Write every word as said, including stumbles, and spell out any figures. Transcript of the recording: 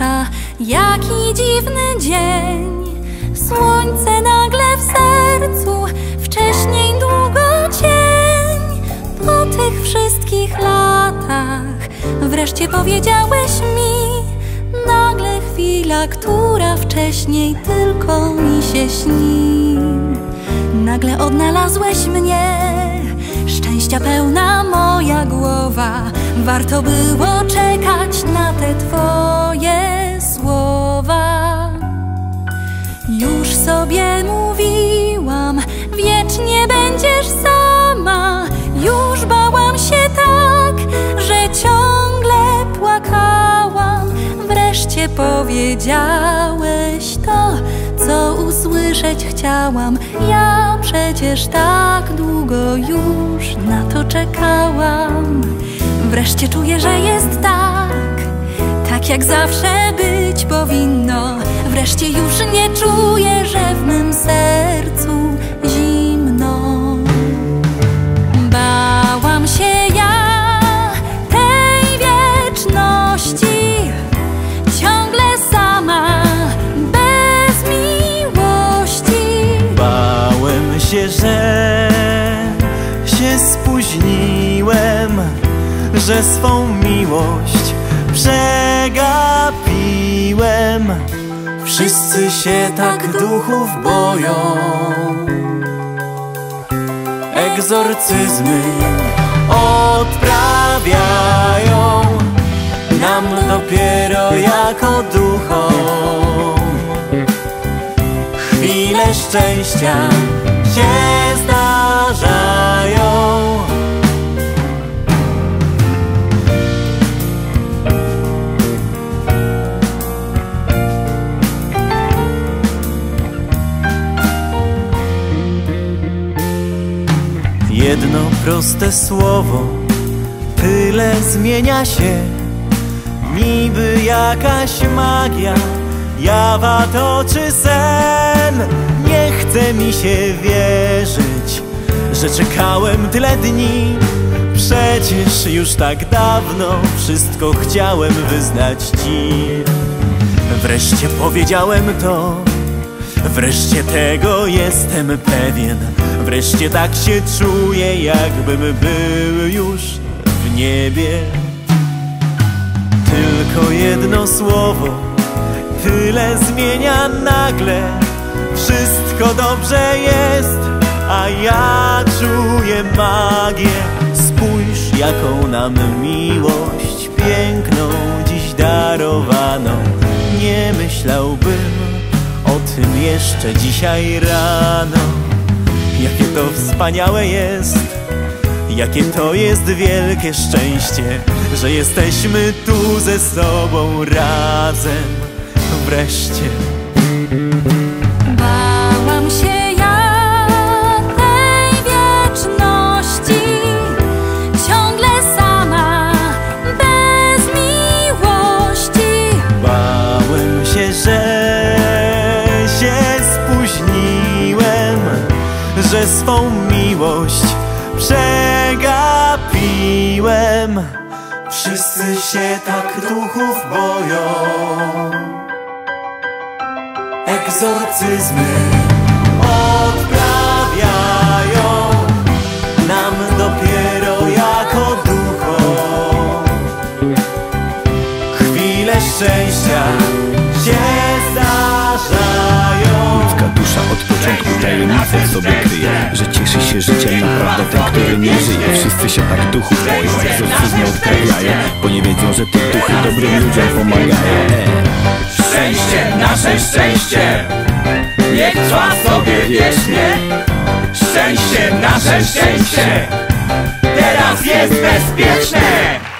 dusza, jaki dziwny dzień. Słońce nagle w sercu, wcześniej długo cień. Po tych wszystkich latach wreszcie powiedziałeś mi, nagle chwila, która wcześniej tylko mi się śni. Nagle odnalazłeś mnie, szczęścia pełna moja głowa. Warto było czekać na te twoje słowa. Już sobie mówiłam, wiecznie będziesz sama. Już bałam się tak, że ciągle płakałam. Wreszcie powiedziałeś to, co usłyszeć chciałam. Ja przecież tak długo już na to czekałam. Wreszcie czuję, że jest tak, tak jak zawsze być powinno. Wreszcie już nie czuję, że w mym sercu zimno. Bałam się ja tej wieczności, ciągle sama, bez miłości. Bałem się, że się spóźniłem, że swą miłość przegapiłem. Wszyscy się tak duchów boją, egzorcyzmy odprawiają nam dopiero jako duchom. Chwile szczęścia się zdarzają. Jedno proste słowo, tyle zmienia się. Niby jakaś magia, jawa to czy sen. Nie chce mi się wierzyć, że czekałem tyle dni. Przecież już tak dawno wszystko chciałem wyznać ci. Wreszcie powiedziałem to, wreszcie tego jestem pewien. Wreszcie tak się czuję, jakbym był już w niebie. Tylko jedno słowo, tyle zmienia nagle. Wszystko dobrze jest, a ja czuję magię. Spójrz, jaką nam miłość piękną dziś darowano. Nie myślałbym o tym jeszcze dzisiaj rano. Jakie to wspaniałe jest, jakie to jest wielkie szczęście, że jesteśmy tu ze sobą razem wreszcie. Bałam się ja tej wieczności, ciągle sama, bez miłości. Bałem się, że się spóźniłem, że swą miłość przegapiłem. Wszyscy się tak duchów boją, egzorcyzmy odprawiają nam dopiero jako duchom. Chwile szczęścia się zdarzają. Ludzka dusza od początku tajemnicę w sobie kryje, że cieszy się życiem naprawdę ten, który nie żyje. Wszyscy się tak duchów boją, egzorcyzmy odprawiają, bo nie wiedzą, że te duchy dobrym ludziom pomagają. Szczęście, nasze szczęście, niech trwa sobie wiecznie. Szczęście, nasze szczęście, teraz jest bezpieczne.